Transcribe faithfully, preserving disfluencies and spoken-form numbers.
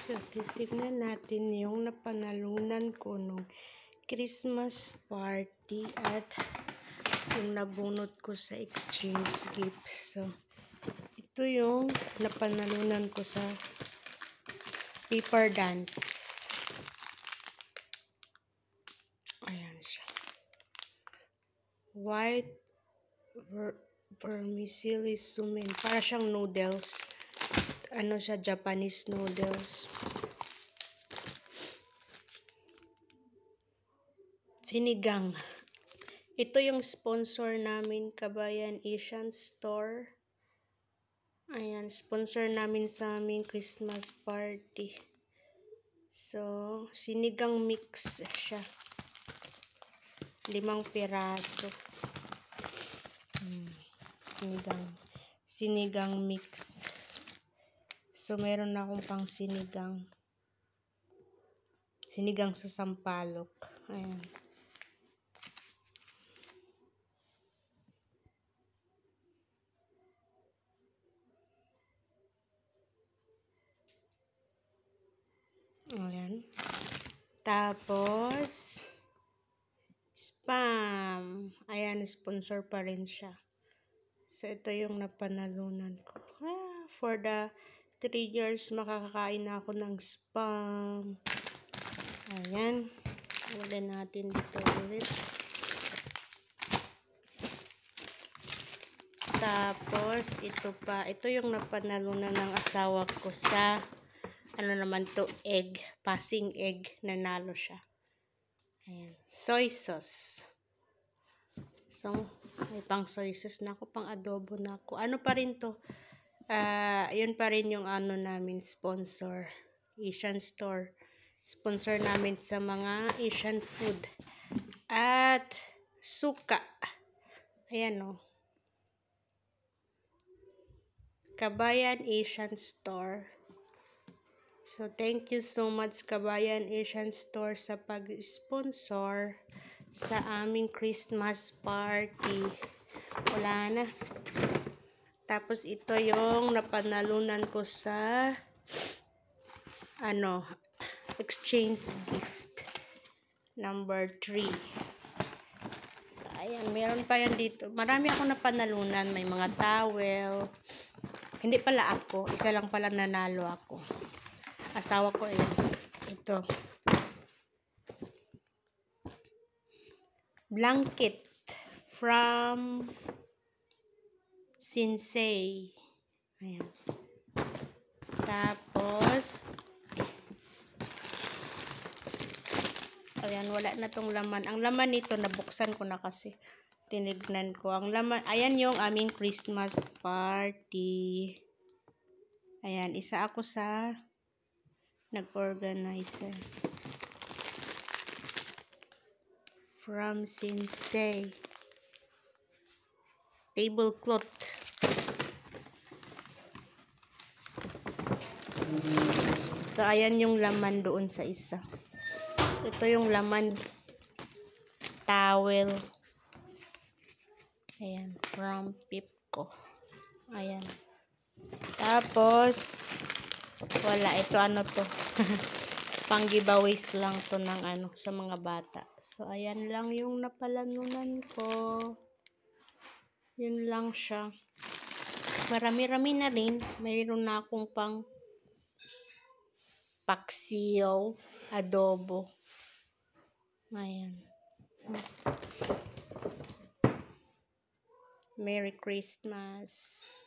So, titignan natin yung napanalunan ko nung Christmas party at yung nabunot ko sa exchange gift. So, ito yung napanalunan ko sa paper dance. Ayan siya. White ver vermicelli sumin. Para siyang noodles. Ano siya, Japanese noodles. Sinigang. Ito yung sponsor namin, Kabayan Asian Store. Ayan, sponsor namin sa aming Christmas party. So, sinigang mix siya. Limang piraso. Hmm, sinigang. Sinigang mix. So, meron na akong pang sinigang. Sinigang sa sampalok. Ayan. Ayan. Tapos, spam. Ayan, sponsor pa rin siya. So, ito yung napanalunan ko. Ah, for the three years, makakakain na ako ng spam. Ayan. Ulit natin dito ulit. Tapos, ito pa. Ito yung napanalunan ng asawa ko sa ano naman to, egg. Passing egg. Nanalo siya. Ayan. Soy sauce. So, may pang soy sauce na ako. Pang adobo na ako. Ano pa rin to? Uh, yun pa rin yung ano namin sponsor. Asian Store. Sponsor namin sa mga Asian food. At suka. Ayan o. Kabayan Asian Store. So, thank you so much Kabayan Asian Store sa pag-sponsor sa aming Christmas party. Wala na. Tapos, ito yung napanalunan ko sa ano, exchange gift. Number three. So, ayan. Meron pa yan dito. Marami akong napanalunan. May mga towel. Hindi pala ako. Isa lang pala nanalo ako. Asawa ko eh. Ito. Blanket from Sinsei. Ayan. Tapos, ayan, wala na tong laman. Ang laman nito, nabuksan ko na kasi. Tinignan ko. Ang laman, ayan yung aming Christmas party. Ayan, isa ako sa nag-organizer. From Sinsei. Tablecloth. So, ayan yung laman doon sa isa. Ito yung laman. Towel. Ayan. From Pipco. Ayan. Tapos, wala. Ito ano to. Pang giveaways lang to ng ano, sa mga bata. So, ayan lang yung napalanunan ko. Yun lang siya. Marami-rami na rin. Mayroon na akong pang paksiyo, adobo. Ayan. Merry Christmas.